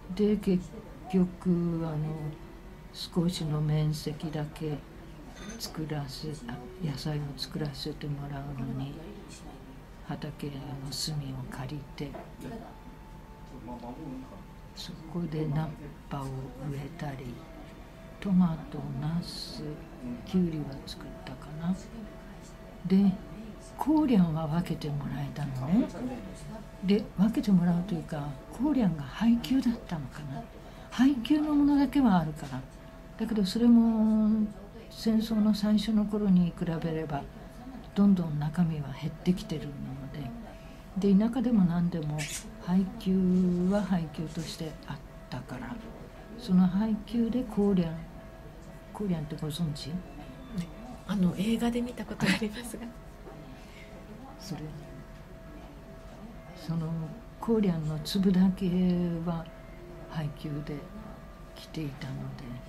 で結局少しの面積だけ野菜を作らせてもらうのに畑の隅を借りて、そこで菜っぱを植えたり、トマト、ナス、キュウリは作ったかな。でコーリャンは分けてもらえたのね。で分けてもらうというか、コーリャンが配給だったのかな。配給のものだけはあるから。だけどそれも戦争の最初の頃に比べればどんどん中身は減ってきてるので、田舎でも何でも配給は配給としてあったから、その配給でコーリャンってご存知？ 映画で見たことがありますがそのコーリャンの粒だけは配給で来ていたの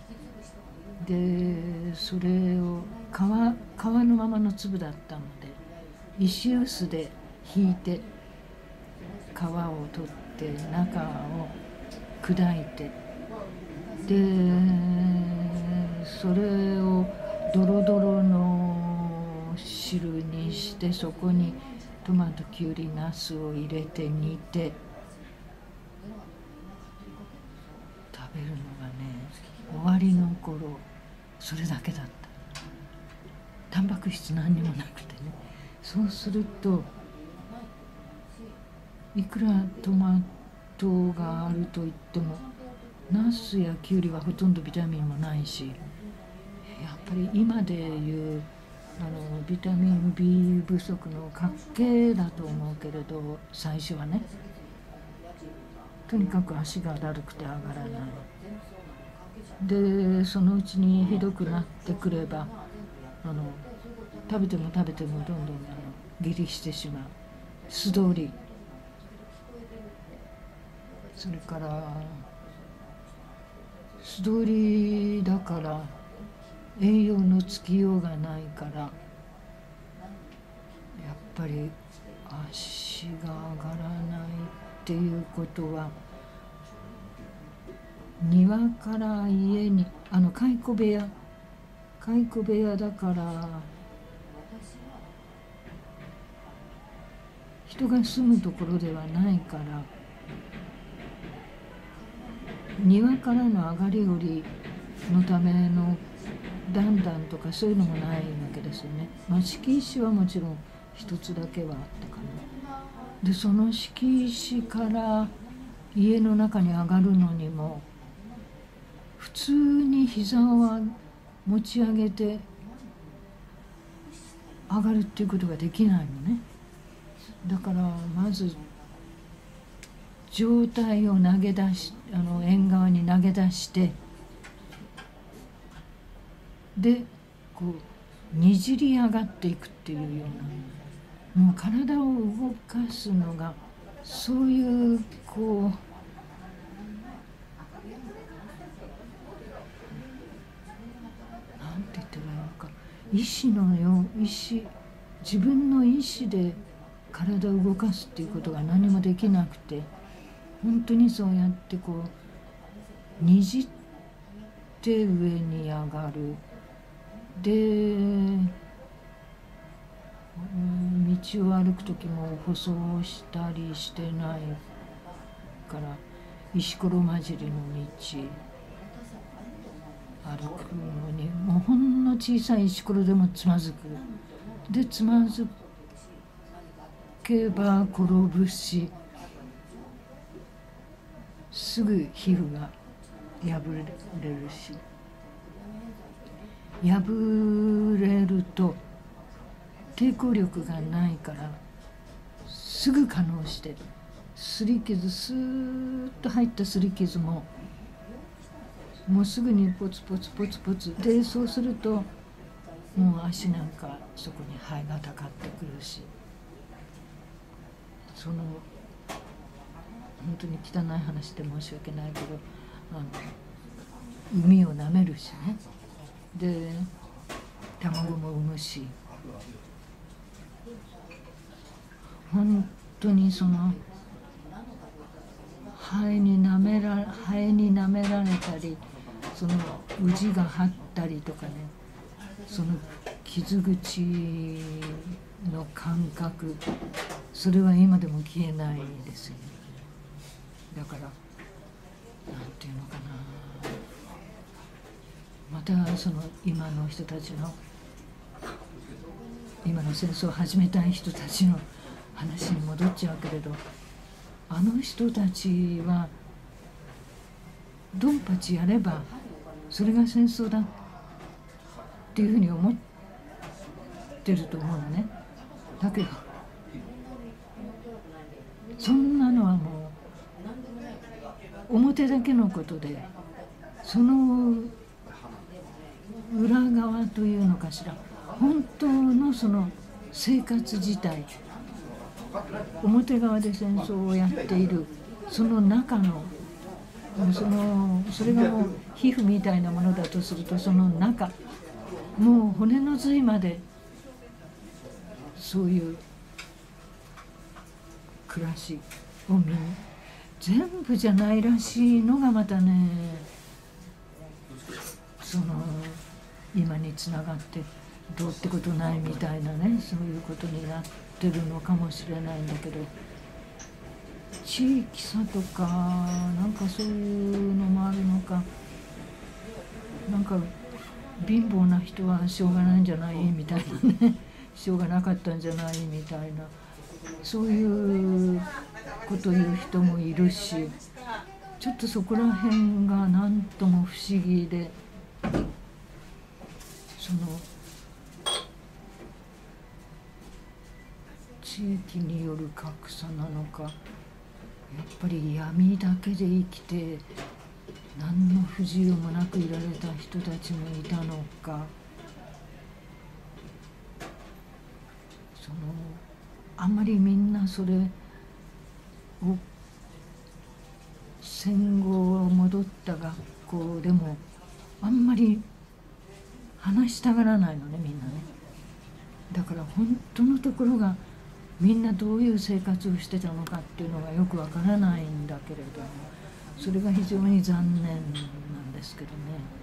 で、それを皮のままの粒だったので石臼でひいて皮を取って中を砕いて、でそれをドロドロの汁にして、そこにトマト、キュウリ、ナスを入れて煮て食べるのがね、終わりの頃それだけだった。タンパク質何にもなくてね。そうするといくらトマトがあるといってもナスやキュウリはほとんどビタミンもないし、やっぱり今でいうビタミン B 不足の活気だと思うけれど、最初はね、とにかく足がだるくて上がらないで、そのうちにひどくなってくれば食べてもどんどん下痢してしまう。素通り、それから素通りだから栄養のつきようがないから、やっぱり足が上がらないっていうことは、庭から家に蚕部屋だから人が住むところではないから、庭からの上がり下りのための段々とかそういうのもないわけですよね。敷石はもちろん一つだけはあったかな。でその敷石から家の中に上がるのにも普通に膝を持ち上げて上がるっていうことができないのね。だからまず上体を投げ出し縁側に投げ出して、でこうにじり上がっていくっていうような、もう体を動かすのがそういうこうなんて言ってばいいのか、自分の意志で体を動かすっていうことが何もできなくて、本当にそうやってこうにじって上に上がる。で道を歩く時も舗装したりしてないから石ころ混じりの道歩くのに、もうほんの小さい石ころでもつまずく。でつまずけば転ぶし、すぐ皮膚が破れるし、破れると抵抗力がないからすぐ化膿して、すり傷、スーッと入ったすり傷ももうすぐにポツポツポツポツで、そうするともう足なんかそこに灰がたかってくるし、本当に汚い話で申し訳ないけど海を舐めるしね。で卵も産むし、本当にハエに舐められたり、そのウジが張ったりとかね、その傷口の感覚、それは今でも消えないですよね。だからなんていうのかな、またその今の人たちの、今の戦争を始めたい人たちの話に戻っちゃうけれど、あの人たちはドンパチやればそれが戦争だっていうふうに思ってると思うのね。だけどそんなのはもう表だけのことで、その裏側というのかしら、本当のその生活自体、表側で戦争をやっているその中の、それがもう皮膚みたいなものだとすると、その中、もう骨の髄までそういう暮らしを見る、全部じゃないらしいのがまたね、その今につながってどうってことないみたいなね、そういうことになってるのかもしれないんだけど、地域差とかなんかそういうのもあるのか、なんか貧乏な人はしょうがないんじゃないみたいなね、しょうがなかったんじゃないみたいな、そういうことを言う人もいるし、ちょっとそこら辺がなんとも不思議で、その地域による格差なのか、やっぱり闇だけで生きて何の不自由もなくいられた人たちもいたのか、そのあんまりみんなそれを戦後戻った学校でもあんまり話したがらないのね、みんなね。だから本当のところがみんなどういう生活をしてたのかっていうのがよくわからないんだけれども、それが非常に残念なんですけどね。